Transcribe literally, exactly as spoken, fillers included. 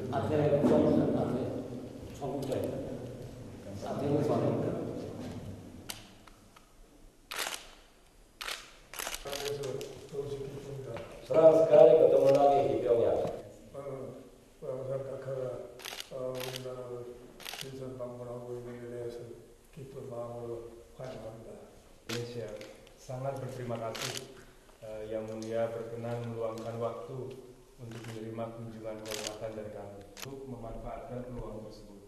앞에 정부는 앞에 정부에 앞에 의원입니다. Senang sekali ketemu lagi di Pyongyang. 항상 각하가 우리나라를 신선 방문하고 있는 데 대해서 기쁜 마음으로 환영합니다. Indonesia sangat berterima kasih uh, Yang Mulia berkenan meluangkan waktu untuk menerima kunjungan kehormatan dari kami untuk memanfaatkan peluang tersebut.